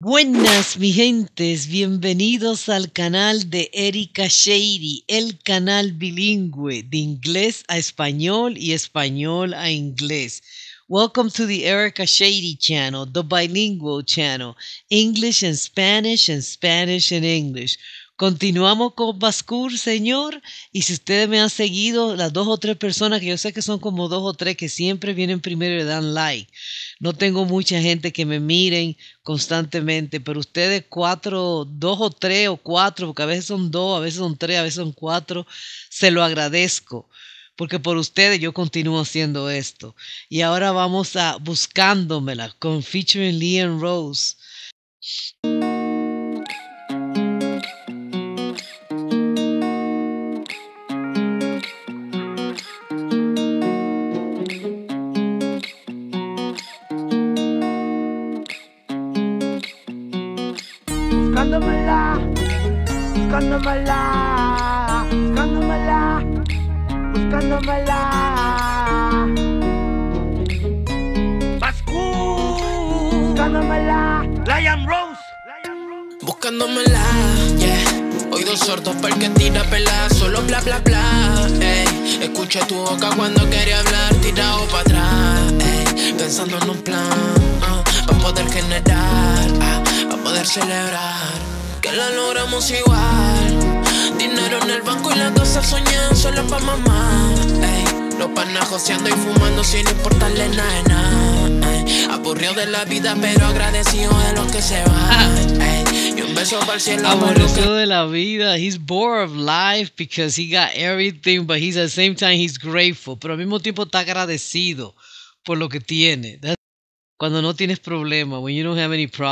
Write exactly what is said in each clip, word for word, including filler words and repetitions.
Buenas, mi gentes, bienvenidos al canal de Erica Shady, el canal bilingüe de inglés a español y español a inglés. Welcome to the Erica Shady channel, the bilingual channel, English and Spanish and Spanish and English. Continuamos con Bascur, señor, y si ustedes me han seguido, las dos o tres personas que yo sé que son como dos o tres que siempre vienen primero y le dan like. No tengo mucha gente que me miren constantemente, pero ustedes cuatro, dos o tres o cuatro, porque a veces son dos, a veces son tres, a veces son cuatro, se lo agradezco, porque por ustedes yo continúo haciendo esto. Y ahora vamos a Buscándomela con featuring Leon Rose. Buscándomela, buscándomela, buscándomela, buscándomela. Bascur, buscándomela. Lion Rose, buscándomela, yeah. Oídos sordos para el que tira pelada, solo bla bla bla, ey. Escuché tu boca cuando quería hablar, tirado para atrás, ey. Pensando en un plan, uh, para poder generar, uh, para poder celebrar que la logramos igual. Dinero en el banco y la casa soñada solo pa' mamá, ey. Los panas joseando y fumando sin importarle nada de nada, ey. Aburrido de la vida pero agradecido de los que se van, ey. Y un beso para el cielo. Aborrecido de la vida. He's bored of life because he got everything, but he's at the same time he's grateful. Pero al mismo tiempo está agradecido por lo que tiene. That's cuando no tienes problema, when you don't have any problem.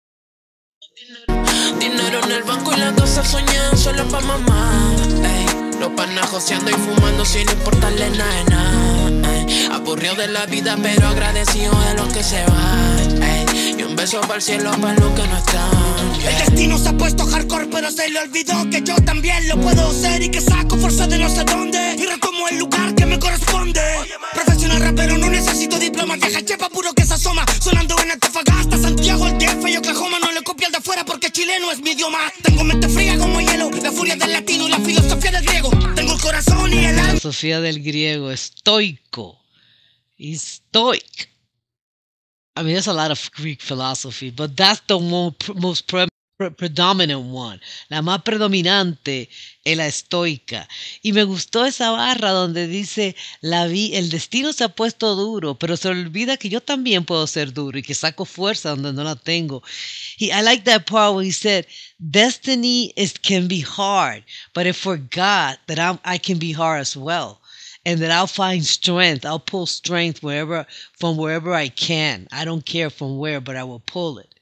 Dinero en el banco y la casa soñada solo pa' mamá, ey. Los panas joseando y fumando sin importarle nada de nada, ey. Aburrido de la vida pero agradecido de los que se van, ey. Y un beso para el cielo para los que no están, yeah. El destino se ha puesto hardcore pero se le olvidó que yo también lo puedo hacer y que saco fuerza de no sé dónde y retomo el lugar que me corresponde. Profesional rapero, no necesito diplomas, deja el chepa puro que se asoma. Sonando en Antofagasta, Santiago, el D F y Oklahoma. No le copio al de afuera porque chileno es mi idioma. Tengo mente fría como hielo, la furia del latino y la filosofía del griego. Tengo el corazón y el alma. Filosofía del griego, estoico. He's stoic. I mean, there's a lot of Greek philosophy, but that's the mo most pre pre predominant one. La más predominante es la estoica. Y me gustó esa barra donde dice, la vi el destino se ha puesto duro, pero se olvida que yo también puedo ser duro y que saco fuerza donde no la tengo. He, I like that part where he said, destiny is, can be hard, but it forgot that I'm, I can be hard as well. And that I'll find strength. I'll pull strength wherever, from wherever I can. I don't care from where, but I will pull it.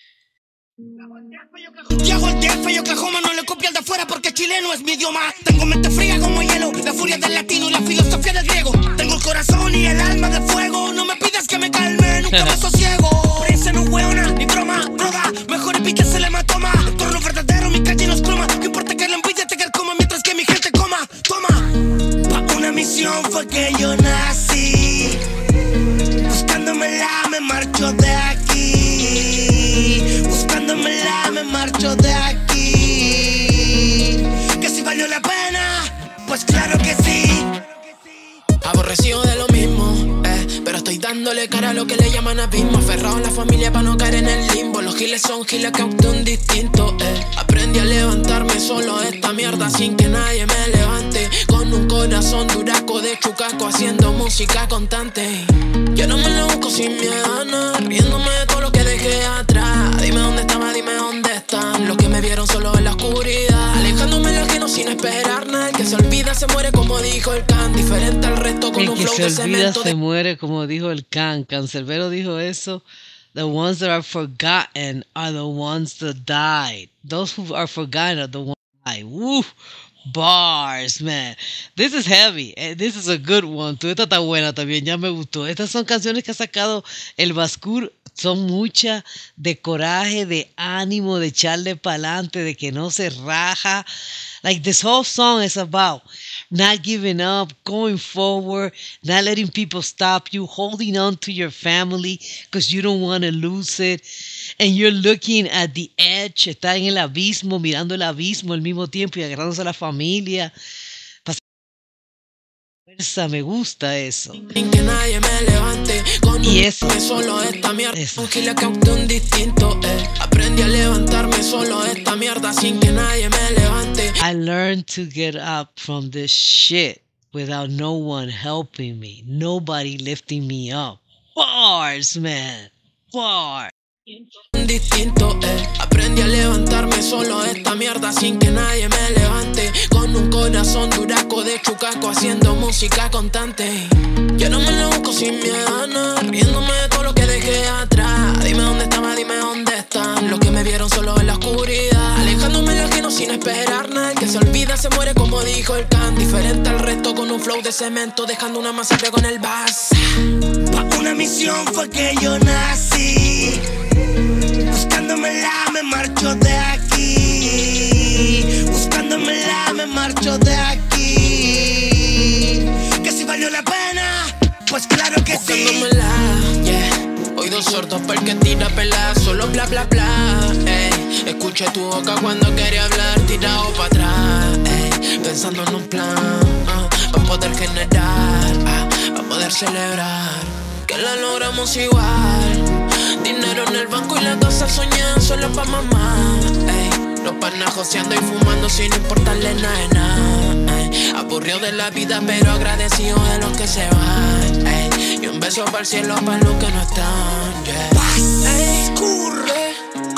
Santiago, el D F y Oklahoma. No le copio al de afuera porque chileno es mi idioma. Tengo mente fría como hielo, la furia del latino y la filosofía del griego. Tengo el corazón y el alma de fuego. No me pidas que me calme, nunca me sosiego. Prensa no hueona, ni broma, droga. Mejor el pique se le matoma. Torno verdadero, mi calle nos croma. No importa que la envidia te coma mientras que mi gente coma. Toma. Una misión fue que yo nací. Buscándomela me marcho de aquí. Buscándomela me marcho de aquí. Que si valió la pena, pues claro que sí. Aborrecido de lo mismo, eh, pero estoy dándole cara a lo que le llaman abismo. Aferrado a la familia para no caer en el limbo. Los giles son giles que actúan distinto, eh. Aprendí a levantarme solo de esta mierda sin que nadie me levante. Con un corazón duraco de chucaco haciendo música constante. Yo no me lo busco sin miedo a nada, riéndome de todo lo que dejé atrás. Dime dónde estaba, dime dónde están los que me vieron solo en la oscuridad. Alejándome lo ajeno sin esperar nada. El que se olvida se muere como dijo el Can. Diferente al resto con El un que flow se de olvida cemento se de... muere, como dijo el Can. Cancerbero dijo eso. The ones that are forgotten are the ones that died. Those who are forgotten are the ones that died. Woo! Bars, man. This is heavy. This is a good one. Tú, esta está buena también. Ya me gustó. Estas son canciones que ha sacado el Bascur. Son muchas de coraje, de ánimo, de echarle pa'lante, de que no se raja. Like this whole song is about not giving up, going forward, not letting people stop you, holding on to your family because you don't want to lose it. And you're looking at the edge, está en el abismo, mirando el abismo al mismo tiempo y agarrándose a la familia. Me gusta eso. Sin que nadie me levante con y un eso solo esta mierda. Eso. Tranquila que opté un distinto, eh. Aprendí a levantarme solo esta mierda sin que nadie me levante. I learned to get up from this shit without no one helping me, nobody lifting me up. Bars, man. Bars. Distinto, eh. Aprendí a levantarme solo esta mierda sin que nadie me levante. Con un corazón duraco de chucaco haciendo música constante. Yo no me lo busco sin miedo, no, riéndome de todo lo que dejé atrás. Dime dónde estaba, dime dónde están los que me vieron solo en la oscuridad. Alejándome de ajeno sin esperar nada. El que se olvida se muere como dijo el Khan. Diferente al resto con un flow de cemento, dejando una masacre con el bass. Pa' una misión fue que yo nací. Buscándomela me marcho de aquí. Buscándomela me marcho de aquí. Que si valió la pena, pues claro que sí. Buscándomela, yeah. Oídos sordos porque tira pela, solo bla bla bla, ey. Escuché tu boca cuando quería hablar, tirado para atrás, ey. Pensando en un plan, uh, para poder generar, uh, para poder celebrar que la logramos igual. Dinero en el banco y la casa soñada solo pa' mamá, ey. Los panas joseando y fumando sin importarle nada de nada, ey. Aburrido de la vida pero agradecido de los que se van, ey. Y un beso para el cielo para los que no están, yeah. Ey, yeah.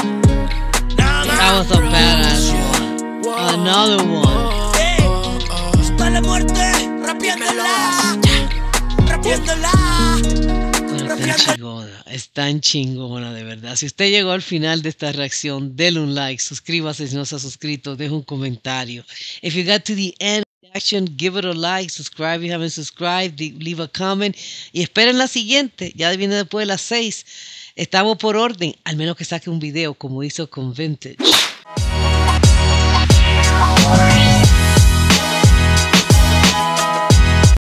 That was a badass one. Another one. Hey, está la muerte, rapiéndola, rapiéndola. Está chingona, es tan chingona de verdad. Si usted llegó al final de esta reacción, denle un like, suscríbase si no se ha suscrito, deje un comentario. If you got to the end of the reaction, give it a like, subscribe if you haven't subscribed, leave a comment y esperen la siguiente, ya viene después de las seis. Estamos por orden, al menos que saque un video como hizo con Vintage.